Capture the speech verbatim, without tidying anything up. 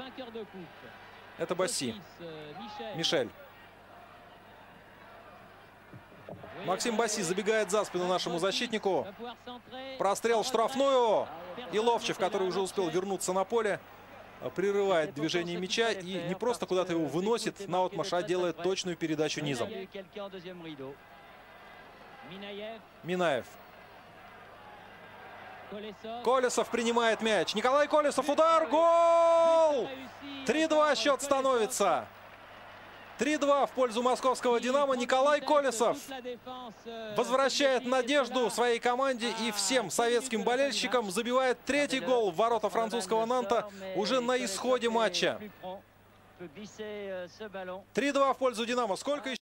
Это Басси. Мишель. Максим Басси забегает за спину нашему защитнику. Прострел в штрафную. И Ловчев, который уже успел вернуться на поле, прерывает движение мяча и не просто куда-то его выносит на отмашь, а делает точную передачу низом. Минаев. Колесов принимает мяч. Николай Колесов. Удар. Гол! три-два счет становится. три-два в пользу московского «Динамо». Николай Колесов возвращает надежду своей команде и всем советским болельщикам. Забивает третий гол в ворота французского «Нанта» уже на исходе матча. три-два в пользу «Динамо». Сколько еще?